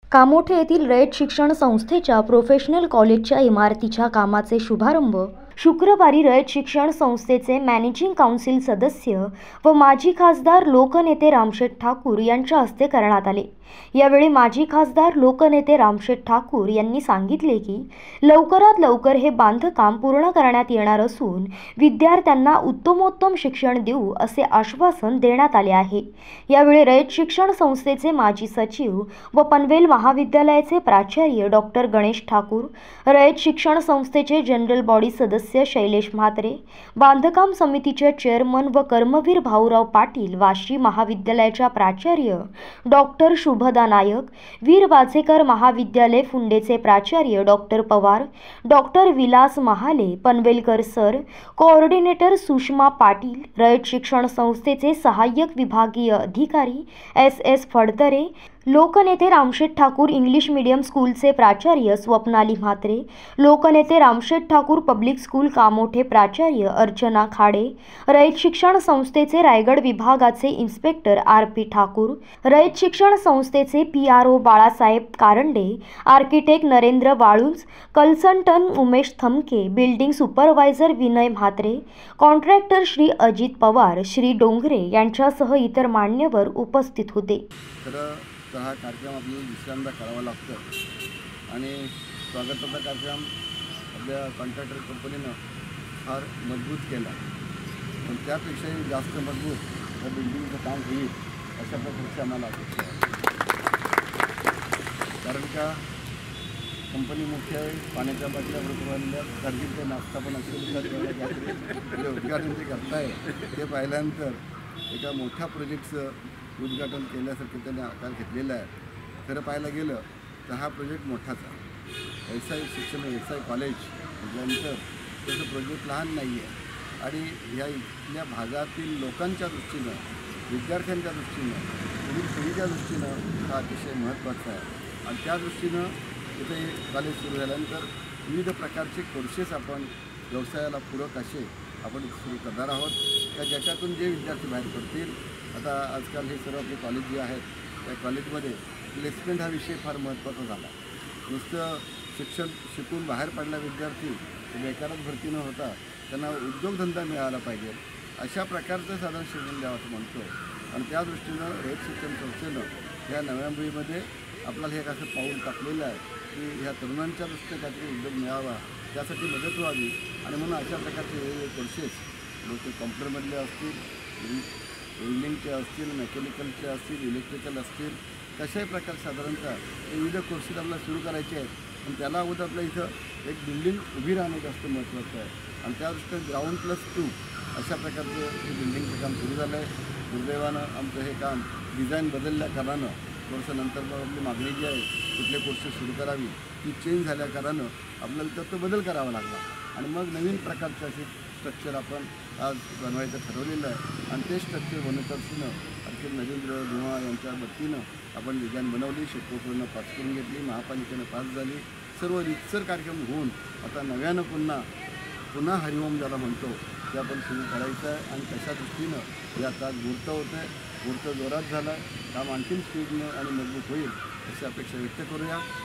कामोठे येथील रयत शिक्षण संस्थेच्या प्रोफेशनल कॉलेजच्या इमारतीच्या कामाचे शुभारंभ शुक्रवारी रयत शिक्षण संस्थेचे मॅनेजिंग काउन्सिल सदस्य व माजी खासदार लोकनेते रामशेठ ठाकूर यांच्या हस्ते करण्यात आले। यावेळी माजी खासदार लोकनेते रामशेठ ठाकूर यांनी सांगितले की लवकरात लवकर हे बांधकाम पूर्ण करण्यात येणार असून विद्यार्थ्यांना उत्तमोत्तम शिक्षण देऊ असे आश्वासन देण्यात आले आहे। यावेळी रयत शिक्षण संस्थेचे माजी सचिव व पनवेल महाविद्यालयाचे प्राचार्य डॉक्टर गणेश ठाकूर, रयत शिक्षण संस्थेचे जनरल बॉडी सदस्य शैलेश म्हात्रे, बांधकाम समितीचे चेअरमन व कर्मवीर भाऊराव पाटील, वाशी महाविद्यालयाच्या प्राचार्य डॉक्टर शुभदा नायक, वीर वाचेकर महाविद्यालय फुंडेचे प्राचार्य doctor Pawar, doctor Vilas Mahale, Panvelkar sir, coordinator Sushma Patil, Rayat Shikshan संस्थेचे सहाय्यक विभागीय अधिकारी एस फडतरे, लोकनेते रामशेठ ठाकूर इंग्लिश मीडियम स्कूलचे प्राचार्य स्वप्नाली म्हात्रे, लोकनेते रामशेठ ठाकूर पब्लिक स्कूल कामोठे प्राचार्य अर्चना खाडे, रयत शिक्षण संस्थेचे रायगड विभागाचे इन्स्पेक्टर आर.पी. ठाकूर, रयत शिक्षण संस्थेचे PRO Balasaheb Karande, architect Narendra Walunj, consultant Umesh Thamke, building supervisor Vinay Mhatre, contractor Shri Ajit Pawar, Shri Dongre यांच्यासह इतर मान्यवर उपस्थित होते। तर हा कार्यक्रम आपल्याला दुसऱ्यांदा करावा लागतो आणि स्वागताचा कार्यक्रम आपल्या कॉन्ट्रॅक्टर कंपनीनं फार मजबूत केला, पण त्यापेक्षाही जास्त मजबूत या बिल्डिंगचं काम होईल अशा प्रकारची आम्हाला अपेक्षा आहे। कारण का कंपनी मुख्य आहे, पाण्याच्या बाटल्या बरोबर कारगिल ते नाश्ता पण असेल, उद्घाटन जे करताय ते पाहिल्यानंतर एका मोठ्या प्रोजेक्टचं उद्घाटन केल्यासारखं त्याने आकार घेतलेला आहे। खरं पाहायला गेलं तर हा प्रोजेक्ट मोठाच आहे। SI शिक्षण SI कॉलेज म्हटल्यानंतर त्याचं प्रोजेक्ट लहान नाही आहे आणि ह्या इथल्या भागातील लोकांच्या दृष्टीनं, विद्यार्थ्यांच्या दृष्टीनं, पुढील पिढीच्या दृष्टीनं हा अतिशय महत्त्वाचा आहे आणि त्या दृष्टीनं इथे कॉलेज सुरू झाल्यानंतर विविध प्रकारचे कोर्सेस आपण व्यवसायाला पूरक असे आपण सुरू करणार आहोत त्या ज्याच्यातून जे विद्यार्थी बाहेर पडतील। आता आजकाल हे सर्व आपले कॉलेज जे आहेत त्या कॉलेजमध्ये प्लेसमेंट हा विषय फार महत्त्वाचा झाला। नुसतं शिक्षण शिकून बाहेर पडला विद्यार्थी बेकारच भरती न होता त्यांना उद्योगधंदा मिळाला पाहिजे अशा प्रकारचं साधारण शिक्षण द्यावं असं म्हणतो आणि त्या दृष्टीनं रयत शिक्षण संस्थेनं या नव्या मुलीमध्ये आपल्याला हे एक असं पाऊल टाकलेलं आहे की ह्या तरुणांच्या दृष्टीने काहीतरी उद्योग मिळावा त्यासाठी मदत व्हावी आणि म्हणून अशा प्रकारचे वेगवेगळे कोर्सेस मग ते कॉम्प्युटरमधले असतील, वेल्डिंगचे असतील, मेकॅनिकलचे असतील, इलेक्ट्रिकल असतील, कशाही प्रकारे साधारणतः विविध कोर्सेस आपल्याला सुरू करायचे आहेत पण त्याला अगोदर आपल्या इथं एक बिल्डिंग उभी राहणं जास्त महत्त्वाचं आहे आणि त्या दृष्टीने ग्राउंड+2 अशा प्रकारचं हे बिल्डिंगचं काम सुरू झालं आहे। दुर्दैवानं आमचं हे काम डिझाईन बदलल्या कारणानं थोडंसं नंतर मग आपली मागणी जी आहे कुठले कोर्सेस सुरू करावी ती चेंज झाल्या कारणानं आपल्याला त्यात तो बदल करावा लागला आणि मग नवीन प्रकारचं असे स्ट्रक्चर आपण आज बनवायचं ठरवलेलं आहे आणि ते स्ट्रक्चर बनवताना आणखी नरेंद्र धुमाळ यांच्या वतीनं आपण डिझाईन बनवली, शेतकऱ्यांना पास करून घेतली, महापालिकेनं पास झाली, सर्व रितसर कार्यक्रम होऊन आता नव्यानं पुन्हा हरिओम ज्याला म्हणतो ते आपण सुरू करायचं आहे आणि तशा दृष्टीनं या आता मुहूर्त होतं आहे, मुहूर्त जोरात झाला आहे, काम आणखीन स्पीडनं आणि मजबूत होईल अशी अपेक्षा व्यक्त करूया।